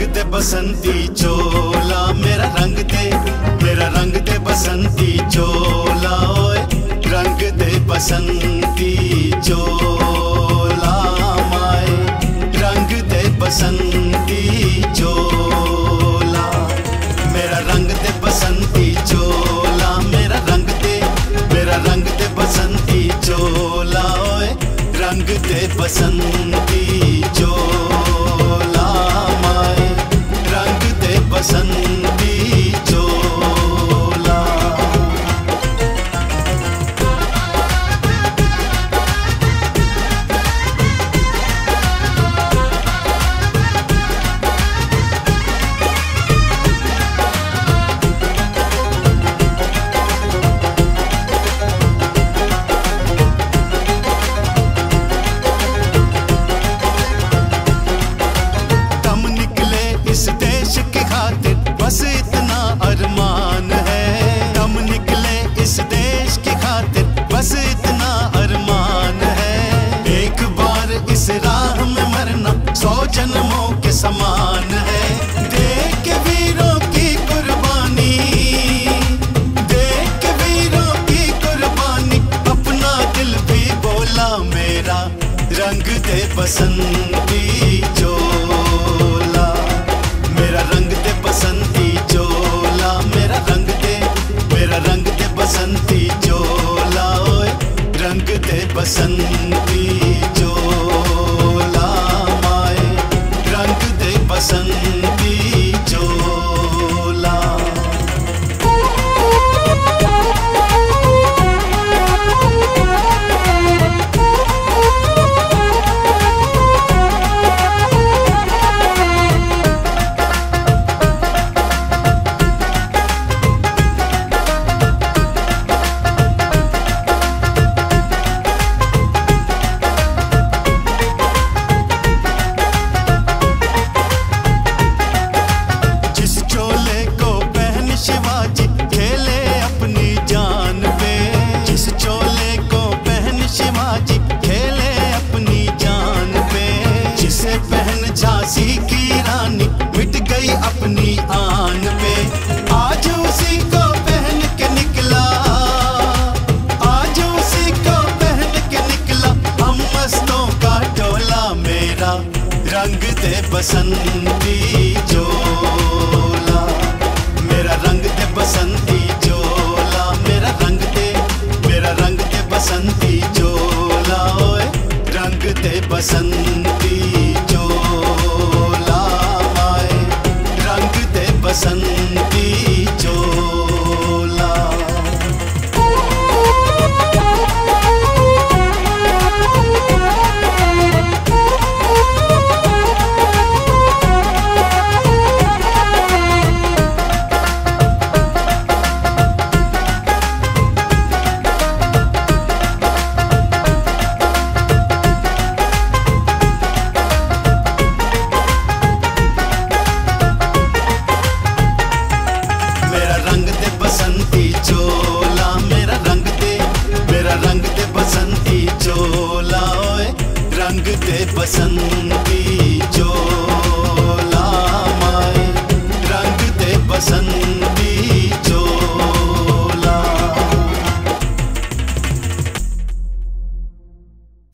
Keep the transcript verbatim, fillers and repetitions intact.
दे बसंती चोला, मेरा रंग दे, मेरा रंग दे बसंती चोला, ओए रंग दे बसंती चोला माए, रंग दे बसंती चोला, मेरा रंग दे बसंती चोला, मेरा रंग दे, मेरा रंग दे बसंती चोला, ओए रंग दे बसंती चोला माए, रंग दे बसंती चोला। इस देश की खातिर बस इतना अरमान है, हम निकले इस देश की खातिर बस इतना अरमान है, एक बार इस राह में मरना सौ जन्मों के समान है। देख के वीरों की कुर्बानी, देख के वीरों की कुर्बानी, अपना दिल भी बोला मेरा रंग दे बसंती चोला, मेरा रंग दे बसंती चोला, मेरा रंग दे, मेरा रंग दे बसंती चोला, ओए रंग दे बसंती चोला माए, रंग दे बसंती चोला। शिवाजी खेले अपनी जान पे, जिस चोले को पहन शिवाजी खेले अपनी जान पे, जिसे पहन झांसी की रानी मिट गई अपनी आन पे, आज उसी को पहन के निकला, आज उसी को पहन के निकला हम मस्तों का टोला, मेरा रंग दे बसंती चोला, मेरा रंग दे बसंती चोला, मेरा रंग दे, मेरा रंग दे बसंती चोला, ओए रंग दे बसंती चोला माए, रंग दे बसंती चोला। बसंती चोला, मेरा रंग दे, मेरा रंग दे बसंती चोला, ओए रंग दे बसंती